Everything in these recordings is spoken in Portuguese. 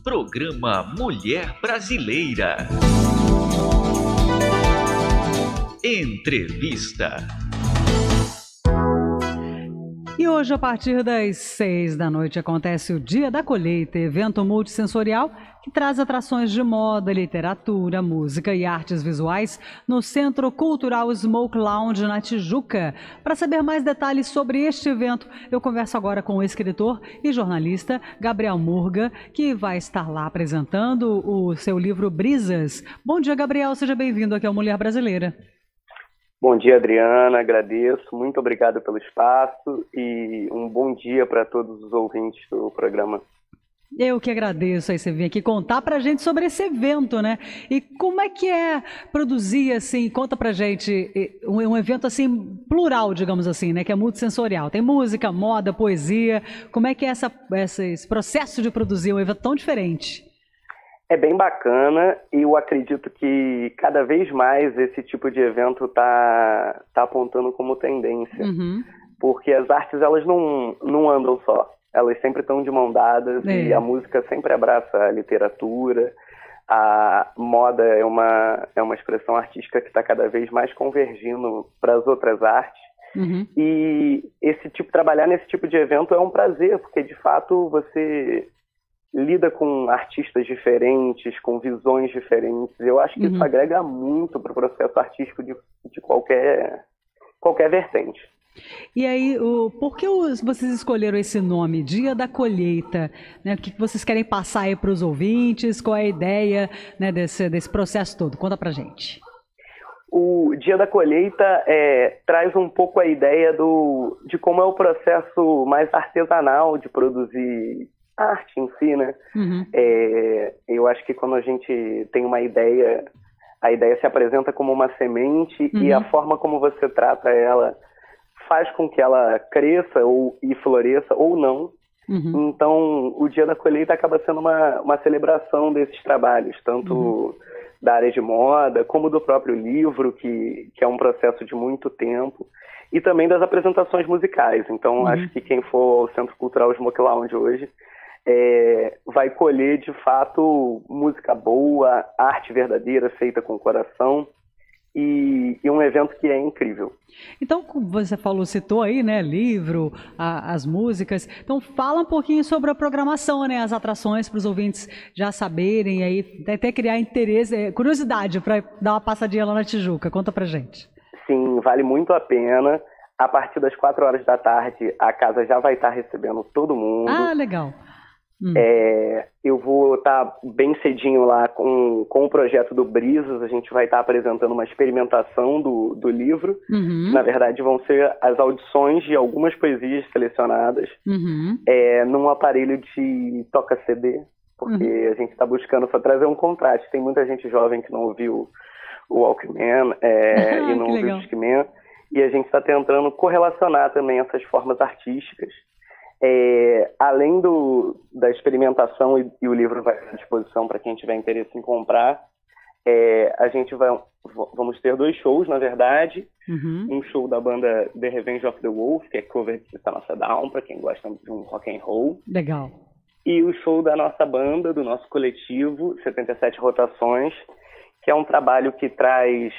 Programa Mulher Brasileira. Entrevista. E hoje, a partir das 6 da noite, acontece o Dia da Colheita, evento multissensorial que traz atrações de moda, literatura, música e artes visuais no Centro Cultural Smoke Lounge, na Tijuca. Para saber mais detalhes sobre este evento, eu converso agora com o escritor e jornalista Gabriel Murga, que vai estar lá apresentando o seu livro Brisas. Bom dia, Gabriel. Seja bem-vindo aqui ao Mulher Brasileira. Bom dia, Adriana, agradeço, muito obrigado pelo espaço e um bom dia para todos os ouvintes do programa. Eu que agradeço aí você vir aqui contar pra gente sobre esse evento, né? E como é que é produzir, assim, conta pra gente, um evento, assim, plural, digamos assim, né? Que é multissensorial. Tem música, moda, poesia. Como é que é esse processo de produzir um evento tão diferente? É bem bacana e eu acredito que cada vez mais esse tipo de evento tá apontando como tendência. Uhum. Porque as artes, elas não andam só. Elas sempre estão de mão dadas e a música sempre abraça a literatura. A moda é uma expressão artística que está cada vez mais convergindo para as outras artes. Uhum. E trabalhar nesse tipo de evento é um prazer, porque de fato você lida com artistas diferentes, com visões diferentes. Eu acho que isso agrega muito para o processo artístico de qualquer vertente. E aí, por que vocês escolheram esse nome, Dia da Colheita? Né? O que vocês querem passar aí para os ouvintes? Qual é a ideia, né, desse processo todo? Conta pra gente. O Dia da Colheita traz um pouco a ideia de como é o processo mais artesanal de produzir arte em si, né? Uhum. Eu acho que quando a gente tem uma ideia, a ideia se apresenta como uma semente e a forma como você trata ela faz com que ela cresça e floresça ou não. Uhum. Então, o Dia da Colheita acaba sendo uma celebração desses trabalhos, tanto da área de moda, como do próprio livro, que é um processo de muito tempo, e também das apresentações musicais. Então, acho que quem for ao Centro Cultural Smoke Lounge hoje vai colher, de fato, música boa, arte verdadeira, feita com o coração, e um evento que é incrível. Então, como você citou aí, né, livro, as músicas. Então, fala um pouquinho sobre a programação, né, as atrações para os ouvintes já saberem, aí até criar interesse, curiosidade para dar uma passadinha lá na Tijuca. Conta pra gente. Sim, vale muito a pena. A partir das 4 horas da tarde, a casa já vai estar recebendo todo mundo. Ah, legal. Eu vou estar bem cedinho lá com o projeto do Brisas. A gente vai estar apresentando uma experimentação do livro. Na verdade, vão ser as audições de algumas poesias selecionadas num aparelho de toca-CD, porque a gente está buscando trazer um contraste. Tem muita gente jovem que não ouviu o Walkman e não ouviu o Discman, e a gente está tentando correlacionar também essas formas artísticas. Além da experimentação, e o livro vai à disposição para quem tiver interesse em comprar, a gente vamos ter 2 shows, na verdade. Um show da banda The Revenge of the Wolf, que é cover de System of a Down, para quem gosta de um rock and roll. Legal. E o show da nossa banda, do nosso coletivo, 77 Rotações, que é um trabalho que traz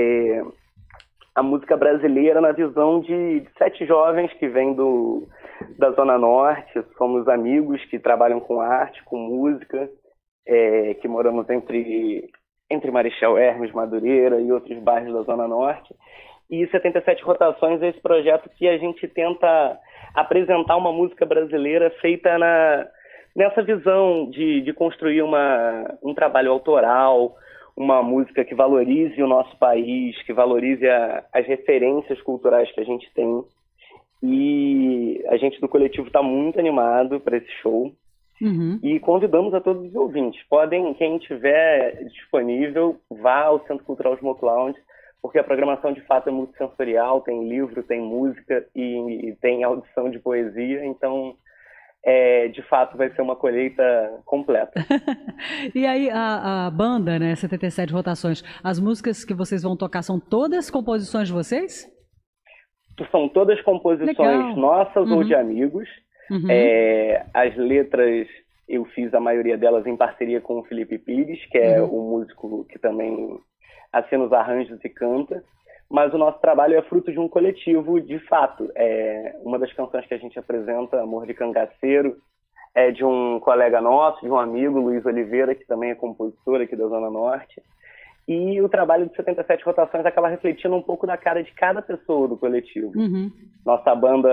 a música brasileira na visão de 7 jovens que vêm da Zona Norte. Somos amigos que trabalham com arte, com música, que moramos entre Marechal Hermes, Madureira e outros bairros da Zona Norte. E 77 Rotações é esse projeto que a gente tenta apresentar uma música brasileira feita nessa visão de construir um trabalho autoral, uma música que valorize o nosso país, que valorize as referências culturais que a gente tem. E a gente do coletivo está muito animado para esse show. E convidamos a todos os ouvintes. Quem estiver disponível, vá ao Centro Cultural Smoke Lounge, porque a programação de fato é multissensorial, tem livro, tem música e tem audição de poesia. Então, de fato, vai ser uma colheita completa. E aí, a banda, né, 77 Rotações, as músicas que vocês vão tocar são todas composições de vocês? São todas composições nossas ou de amigos. As letras Eu fiz a maioria delas em parceria com o Felipe Pires, que é um músico que também assina os arranjos e canta. Mas o nosso trabalho é fruto de um coletivo, de fato. Uma das canções que a gente apresenta, Amor de Cangaceiro, é de um colega nosso, de um amigo, Luiz Oliveira, que também é compositor aqui da Zona Norte. E o trabalho de 77 Rotações acaba refletindo um pouco da cara de cada pessoa do coletivo. Nossa banda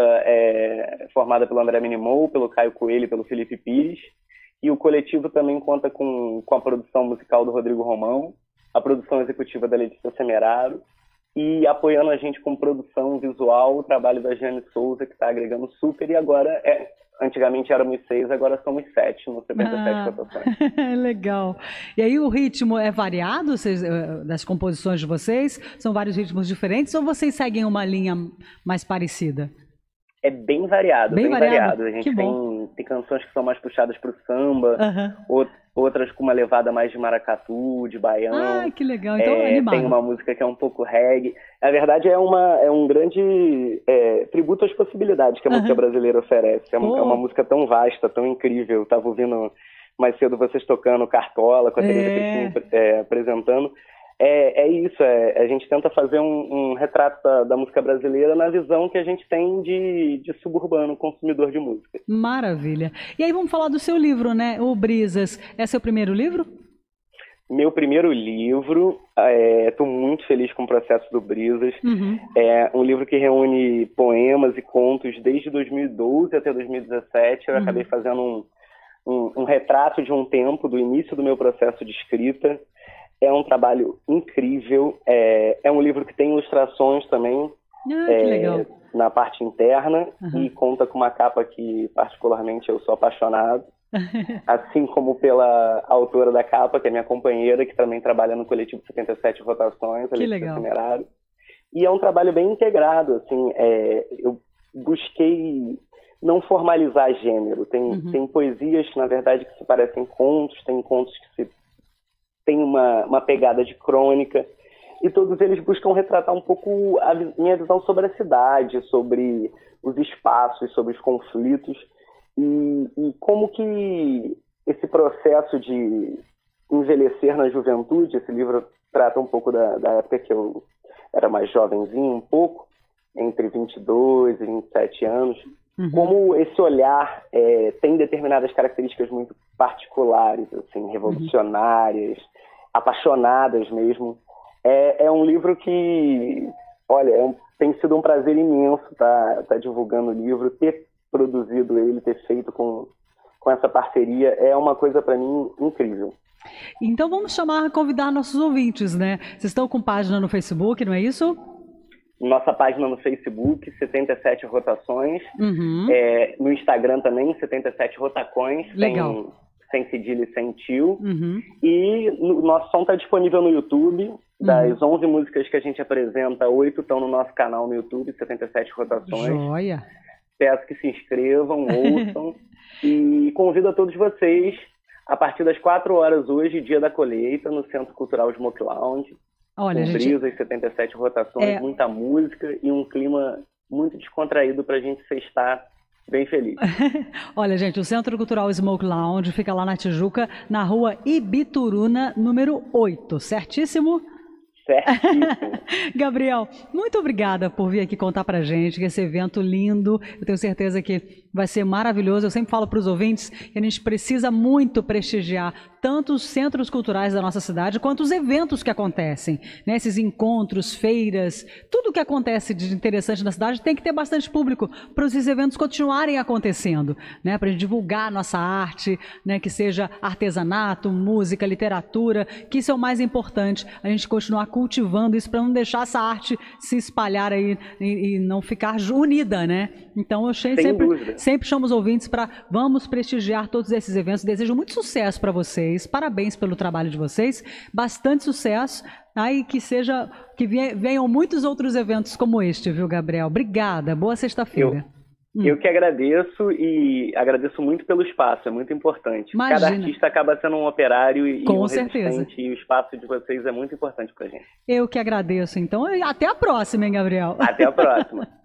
é formada pelo André Minimou, pelo Caio Coelho e pelo Felipe Pires. E o coletivo também conta com a produção musical do Rodrigo Romão, a produção executiva da Letícia Semeraro, e apoiando a gente com produção visual, o trabalho da Jane Souza, que está agregando super, e agora, antigamente éramos 6, agora somos 7 no 77 Rotações. Legal. E aí o ritmo é variado das composições de vocês? São vários ritmos diferentes ou vocês seguem uma linha mais parecida? É bem variado, bem variado. A gente tem canções que são mais puxadas para o samba, outras com uma levada mais de maracatu, de baião. Ah, que legal. Então, animado. Tem uma música que é um pouco reggae. Na verdade, é um grande tributo às possibilidades que a música brasileira oferece. É uma música tão vasta, tão incrível. Eu estava ouvindo mais cedo vocês tocando Cartola, com a Teresa Cristina apresentando. Isso, a gente tenta fazer um retrato da música brasileira na visão que a gente tem de suburbano, consumidor de música. Maravilha. E aí vamos falar do seu livro, né? O Brisas. É seu primeiro livro? Meu primeiro livro, estou muito feliz com o processo do Brisas. É um livro que reúne poemas e contos desde 2012 até 2017. Eu acabei fazendo um retrato de um tempo, do início do meu processo de escrita. É um trabalho incrível, é um livro que tem ilustrações também, que legal. Na parte interna, e conta com uma capa que particularmente eu sou apaixonado, assim como pela autora da capa, que é minha companheira, que também trabalha no coletivo 77 Rotações, que legal. Semeraro. E é um trabalho bem integrado, assim, eu busquei não formalizar gênero, tem poesias que na verdade que se parecem contos, tem contos que tem uma pegada de crônica, e todos eles buscam retratar um pouco a minha visão sobre a cidade, sobre os espaços, sobre os conflitos, e como que esse processo de envelhecer na juventude, esse livro trata um pouco da época que eu era mais jovenzinho, um pouco, entre 22 e 27 anos, como esse olhar tem determinadas características muito particulares, assim, revolucionárias, apaixonadas mesmo. É um livro que, olha, tem sido um prazer imenso tá divulgando o livro, ter produzido ele, ter feito com essa parceria, é uma coisa para mim incrível. Então vamos convidar nossos ouvintes, né? Vocês estão com página no Facebook, não é isso? Nossa página no Facebook, 77 Rotações. No Instagram também, 77 Rotacões. Legal. Sem cedilha e sem tio. E o nosso som está disponível no YouTube. Das 11 músicas que a gente apresenta, 8 estão no nosso canal no YouTube, 77 Rotações. Joia! Peço que se inscrevam, ouçam. E convido a todos vocês, a partir das 4 horas hoje, dia da colheita, no Centro Cultural Smoke Lounge. Olha, com Brisas, 77 Rotações, muita música e um clima muito descontraído para a gente estar bem feliz. Olha, gente, o Centro Cultural Smoke Lounge fica lá na Tijuca, na rua Ibituruna, número 8, certíssimo? Certíssimo. Gabriel, muito obrigada por vir aqui contar pra gente que esse evento lindo, eu tenho certeza que vai ser maravilhoso. Eu sempre falo para os ouvintes que a gente precisa muito prestigiar tanto os centros culturais da nossa cidade, quanto os eventos que acontecem, né? Esses encontros, feiras, tudo que acontece de interessante na cidade tem que ter bastante público para esses eventos continuarem acontecendo, né? Para a gente divulgar a nossa arte, né? Que seja artesanato, música, literatura, que isso é o mais importante, a gente continuar cultivando isso para não deixar essa arte se espalhar aí e não ficar unida, né? Então eu sempre chamo os ouvintes para vamos prestigiar todos esses eventos. Desejo muito sucesso para vocês. Parabéns pelo trabalho de vocês, bastante sucesso, e que venham muitos outros eventos como este, viu, Gabriel? Obrigada, boa sexta-feira. Eu que agradeço e agradeço muito pelo espaço, é muito importante. Imagina. Cada artista acaba sendo um operário e com um certeza. resistente, e o espaço de vocês é muito importante pra gente. Eu que agradeço, então, e até a próxima, hein, Gabriel? Até a próxima.